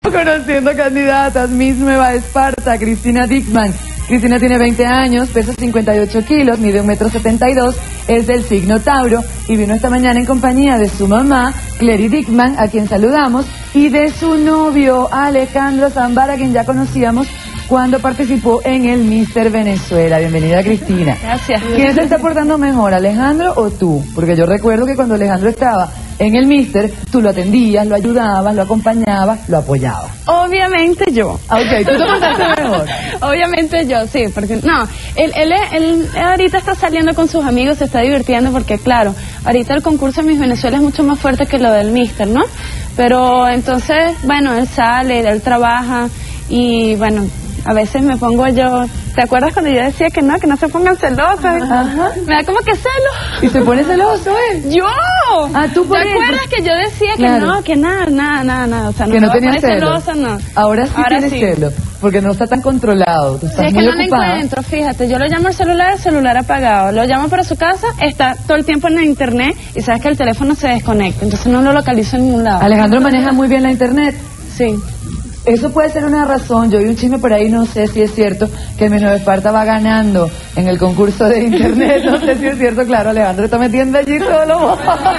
Conociendo candidatas, Miss Nueva Esparta, Cristina Dickman. Cristina tiene 20 años, pesa 58 kilos, mide 1,72 m, es del signo Tauro y vino esta mañana en compañía de su mamá, Clary Dickman, a quien saludamos, y de su novio, Alejandro Zambara, a quien ya conocíamos cuando participó en el Mister Venezuela. Bienvenida, Cristina. Gracias. ¿Quién se está portando mejor, Alejandro o tú? Porque yo recuerdo que cuando Alejandro estaba en el Mister, tú lo atendías, lo ayudabas, lo acompañabas, lo apoyabas. Obviamente yo. Ok, tú te portaste mejor. Obviamente yo, sí, porque no, él ahorita está saliendo con sus amigos, se está divirtiendo porque claro, ahorita el concurso de Miss Venezuela es mucho más fuerte que lo del Mister, ¿no? Pero entonces, bueno, él sale, él trabaja y bueno, a veces me pongo yo... ¿Te acuerdas cuando yo decía que no se pongan celosas? Ajá. Me da como que celo. ¿Y se pone celoso él? ¡Yo! Ah, ¿tú por ¿Te eso? acuerdas que yo decía que Claro. no, que nada? O sea, Que no me voy a tenía poner celos. celosa, no. Ahora sí tienes sí. celos, porque no está tan controlado. Tú Sí, estás es que muy no lo ocupada. encuentro, fíjate, yo lo llamo al celular apagado, lo llamo para su casa, está todo el tiempo en la internet y sabes que el teléfono se desconecta, entonces no lo localizo en ningún lado. Alejandro maneja muy bien la internet. Sí. Eso puede ser una razón. Yo vi un chisme por ahí, no sé si es cierto, que Miss Nueva Esparta va ganando en el concurso de internet. No sé si es cierto, claro, Alejandro está metiendo allí solo.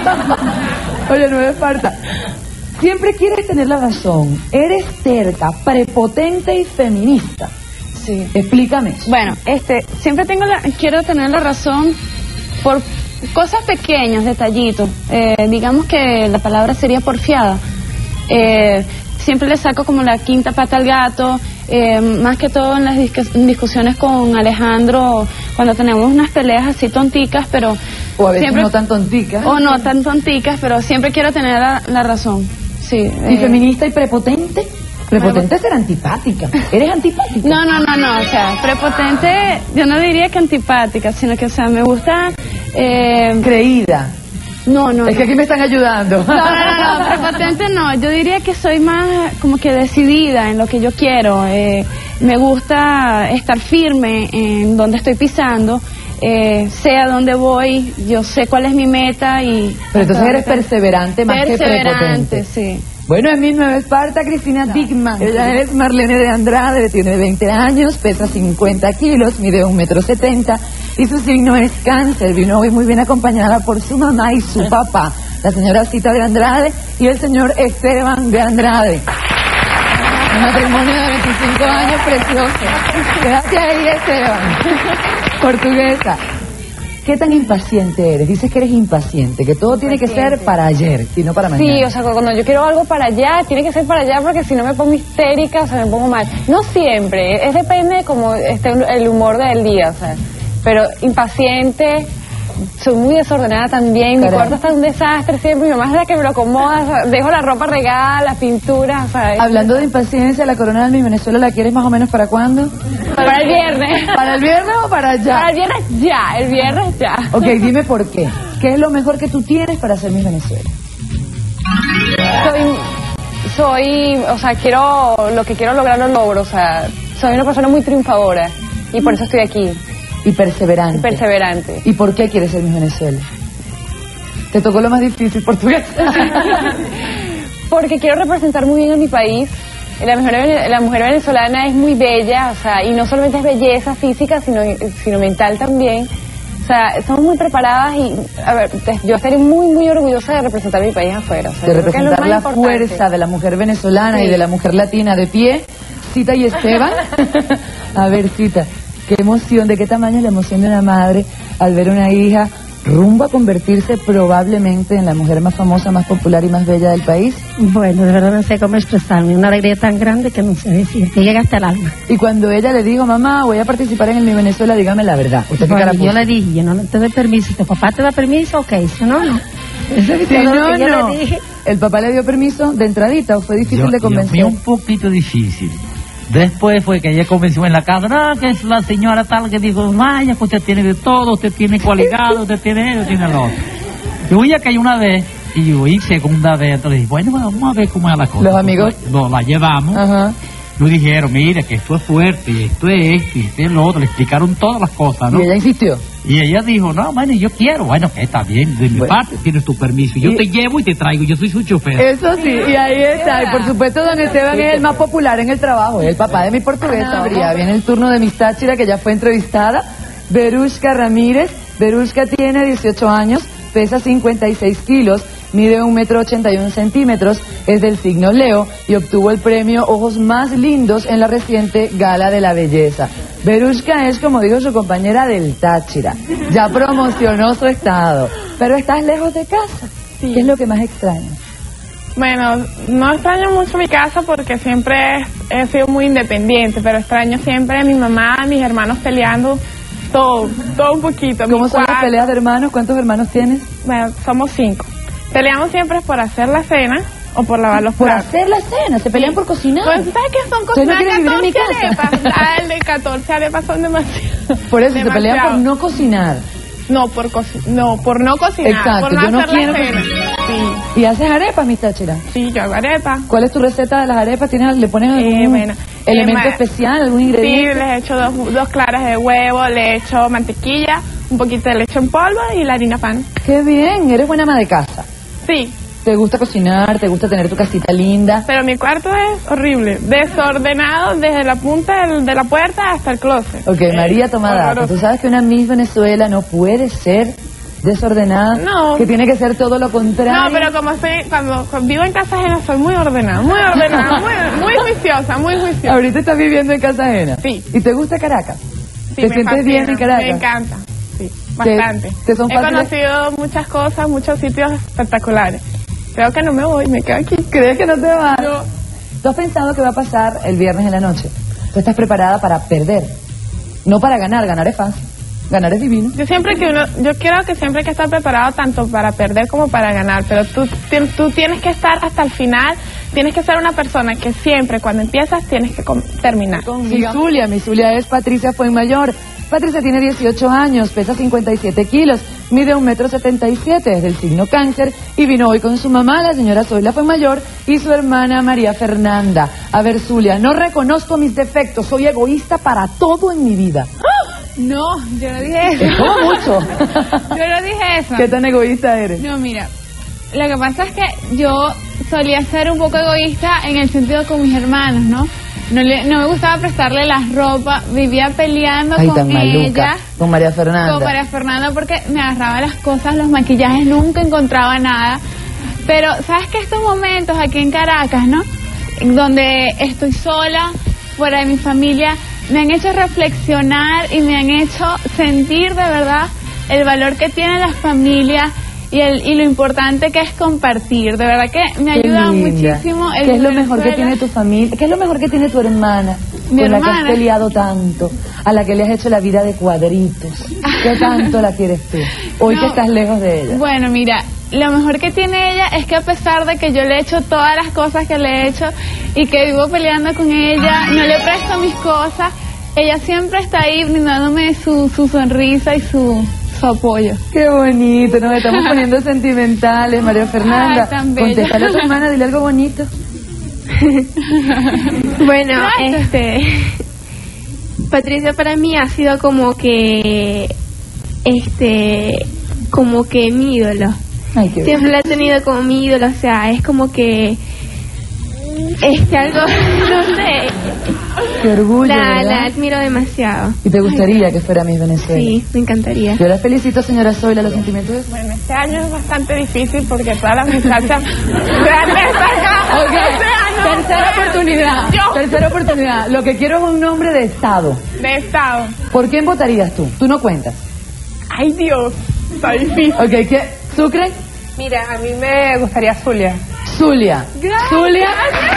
Oye, Nueva Esparta, siempre quieres tener la razón. Eres terca, prepotente y feminista. Sí. Explícame eso. Bueno, siempre quiero tener la razón por cosas pequeñas, detallitos. Digamos que la palabra sería porfiada. Siempre le saco como la quinta pata al gato, más que todo en las discusiones con Alejandro, cuando tenemos unas peleas así tonticas, pero... O a veces siempre, no tan tontica. O no tan tonticas, pero siempre quiero tener la razón, sí. ¿Y feminista y prepotente? Prepotente es ser antipática. ¿Eres antipática? No, o sea, prepotente, yo no diría que antipática, sino que, o sea, me gusta... Creída. No. Es que aquí me están ayudando. No, prepotente no. Yo diría que soy más como que decidida en lo que yo quiero. Me gusta estar firme en donde estoy pisando. Sé a dónde voy, yo sé cuál es mi meta y... Pero entonces eres perseverante más que prepotente. Perseverante, sí. Bueno, en Miss Nueva Esparta, Cristina Dickman. Ella es Marlene de Andrade, tiene 20 años, pesa 50 kilos, mide 1,70 m y su signo es Cáncer. Vino hoy muy bien acompañada por su mamá y su papá, la señora Cita de Andrade y el señor Esteban de Andrade. Un matrimonio de 25 años precioso. Gracias ahí, Esteban. Portuguesa. ¿Qué tan impaciente eres? Dices que eres impaciente, que todo tiene que ser para ayer y no para mañana. Sí, o sea, cuando yo quiero algo para allá, tiene que ser para allá porque si no me pongo histérica, o sea, me pongo mal. No siempre, depende de cómo esté el humor del día, o sea, pero impaciente, soy muy desordenada también, mi cuarto está un desastre siempre, mi mamá es la que me lo acomoda, o sea, dejo la ropa regada, las pinturas, ¿sabes? Hablando de impaciencia, ¿la corona de Miss Venezuela la quieres más o menos para cuándo? Para el viernes. ¿Para el viernes o para allá? Para el viernes ya. Ok, dime por qué. ¿Qué es lo mejor que tú tienes para hacer Miss Venezuela? O sea, lo que quiero lograr lo logro, o sea, soy una persona muy triunfadora y por eso estoy aquí. Y perseverante. Perseverante. ¿Y por qué quieres ser Miss Venezuela? Te tocó lo más difícil, portugués. Porque quiero representar muy bien a mi país. La mujer venezolana es muy bella, o sea, y no solamente es belleza física, sino mental también. O sea, somos muy preparadas y, a ver, yo estaré muy orgullosa de representar a mi país afuera. O sea, de representar la fuerza de la mujer venezolana y de la mujer latina de pie. Cita y Esteban. A ver, Cita, qué emoción, ¿de qué tamaño es la emoción de una madre al ver una hija rumbo a convertirse probablemente en la mujer más famosa, más popular y más bella del país? Bueno, de verdad no sé cómo expresarme, una alegría tan grande que no sé decir, que llega hasta el alma. Y cuando ella le dijo, mamá, voy a participar en el Miss Venezuela, dígame la verdad. ¿Usted Bueno, qué cara yo le dije, yo no te doy permiso, ¿tu papá te da permiso? Ok, si no, no. Eso es Sí, todo lo no, que yo no. le dije. ¿El papá le dio permiso de entradita o fue difícil de convencer? Fue un poquito difícil. Después fue que ella convenció en la casa, no, que es la señora tal que dijo, vaya, que usted tiene de todo, usted tiene cualidad, usted tiene eso, tiene lo otro. Yo ya caí una vez, y yo y segunda vez, entonces dije, bueno, vamos a ver cómo es la cosa. Los amigos. La llevamos, Ajá. Nos dijeron, mira, que esto es fuerte, y esto es esto, y esto es lo otro. Le explicaron todas las cosas, ¿no? Y ella insistió. Y ella dijo, no, bueno, yo quiero. Bueno, que está bien, de mi parte tienes tu permiso. Yo te llevo y te traigo, yo soy su chofer. Eso sí, y ahí está. Y por supuesto, don Esteban es el más popular en el trabajo, es el papá de mi portuguesa. Viene el turno de Miss Táchira, que ya fue entrevistada. Verushka Ramírez. Verushka tiene 18 años, pesa 56 kilos, mide 1,81 m, es del signo Leo y obtuvo el premio Ojos Más Lindos en la reciente Gala de la Belleza. Verushka es, como dijo su compañera, del Táchira. Ya promocionó su estado. Pero estás lejos de casa. Sí. ¿Qué es lo que más extrañas? Bueno, no extraño mucho mi casa porque siempre he sido muy independiente, pero extraño siempre a mi mamá, a mis hermanos peleando, todo un poquito. ¿Cómo son las peleas de hermanos? ¿Cuántos hermanos tienes? Bueno, somos 5. Peleamos siempre por hacer la cena o por lavar los Por platos. hacer la cena, se pelean por cocinar. Pues, ¿sabes qué son ¿Ustedes no cocinar? quieren vivir en mi 14 casa? arepas. Ah, el de 14 arepas son demasiado. Por eso se pelean demasiado. por no cocinar. No, por no cocinar. Exacto, por no yo no hacer quiero la cena. Sí, ¿Y haces arepas, Miss Táchira? sí, yo hago arepas. ¿Cuál es tu receta de las arepas? ¿Le pones algún Bueno, elemento especial, algún Sí, ingrediente? les he hecho dos claras de huevo, le he hecho mantequilla, un poquito de leche en polvo y la harina pan. ¡Qué bien! Eres buena ama de casa. Sí, ¿Te gusta cocinar? ¿Te gusta tener tu casita linda? pero mi cuarto es horrible, desordenado desde la punta de la puerta hasta el closet. Ok, María Tomada, horroroso. tú sabes que una Miss Venezuela no puede ser desordenada, No. que tiene que ser todo lo contrario. No, pero como cuando vivo en casa ajena soy muy ordenada, muy juiciosa, muy juiciosa. Ahorita estás viviendo en casa ajena. Sí. ¿Y te gusta Caracas? Sí, ¿Te me sientes fascina, bien en Caracas? Me encanta, sí, bastante. te son He fáciles? conocido muchas cosas, muchos sitios espectaculares. Creo que no me voy, me quedo aquí. ¿Crees que no te vas? No. ¿Tú has pensado qué va a pasar el viernes en la noche? Tú estás preparada para perder, no para ganar. Ganar es fácil, ganar es divino. Yo creo que siempre hay que estar preparado tanto para perder como para ganar, pero tú tienes que estar hasta el final, tienes que ser una persona que siempre cuando empiezas tienes que terminar. Mi Zulia es Patricia Fuenmayor. Patricia tiene 18 años, pesa 57 kilos, mide 1,77 m, es del signo Cáncer y vino hoy con su mamá, la señora Zoila Fuenmayor, y su hermana María Fernanda. A ver, Zulia, no reconozco mis defectos, soy egoísta para todo en mi vida. No, yo no dije eso. ¿Cómo mucho? Yo no dije eso. ¿Qué tan egoísta eres? No, mira, lo que pasa es que yo solía ser un poco egoísta en el sentido con mis hermanos, ¿no? No me gustaba prestarle la ropa, vivía peleando Ay, con tan maluca. ella. Con María Fernanda. Con María Fernanda porque me agarraba las cosas, los maquillajes, nunca encontraba nada. Pero, ¿sabes qué? Estos momentos aquí en Caracas, ¿no? Donde estoy sola, fuera de mi familia, me han hecho reflexionar y me han hecho sentir de verdad el valor que tienen las familias y lo importante que es compartir. De verdad que me ayuda muchísimo. ¿Qué es lo mejor que tiene tu familia? ¿Qué es lo mejor que tiene tu hermana? Mi con la hermana. que has peleado tanto, a la que le has hecho la vida de cuadritos. ¿Qué tanto la quieres tú? Hoy No. que estás lejos de ella. Bueno, mira, lo mejor que tiene ella es que a pesar de que yo le he hecho todas las cosas que le he hecho y que vivo peleando con ella, no le presto mis cosas, ella siempre está ahí brindándome su sonrisa y su apoyo. Qué bonito, nos estamos poniendo sentimentales, María Fernanda. Ay, tan bella. Contéstale a tu hermana, dile algo bonito. Bueno, Patricia para mí ha sido como que mi ídolo. Ay, qué bien. Siempre la he tenido como mi ídolo, o sea, es como que algo, no sé, Qué orgullo, la ¿verdad? admiro demasiado. ¿Y te gustaría que fuera Miss Venezuela? Sí, me encantaría. Yo la felicito, señora Zoila, los sentimientos de... Bueno, este año es bastante difícil porque todas las muchachas se han destacado. Ok, Este año, tercera oportunidad. Yo. Tercera oportunidad. Lo que quiero es un nombre de estado. De estado. ¿Por quién votarías tú? Tú no cuentas. Ay, Dios, está difícil. Ok, ¿qué? ¿Sucre? Mira, a mí me gustaría Zulia. Zulia. Gracias. Zulia.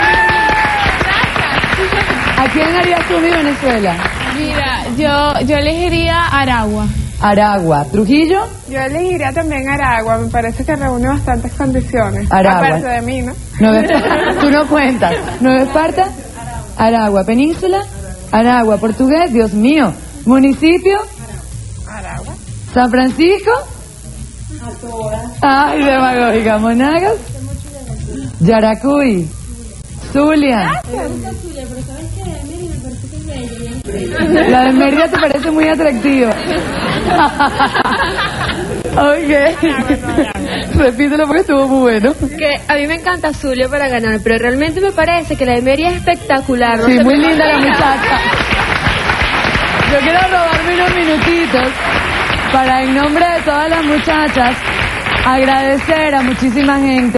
¿A quién harías tú Miss Venezuela? Mira, yo elegiría Aragua. Aragua. ¿Trujillo? Yo elegiría también Aragua, me parece que reúne bastantes condiciones. Aragua. Aparte de mí, ¿no? Nueva Esparta. Tú no cuentas. Nueva Esparta. Aragua. Península. Aragua. Portugués. Dios mío. Municipio. Aragua. San Francisco. Ay, demagógica. Monagas. Yaracuy. Zulia. La de Mérida te parece muy atractiva. Ok. Repítelo porque estuvo muy bueno. Que a mí me encanta Zulia para ganar, pero realmente me parece que la de Mérida es espectacular. Sí, muy linda la muchacha. Yo quiero robarme unos minutitos para, en nombre de todas las muchachas, agradecer a muchísima gente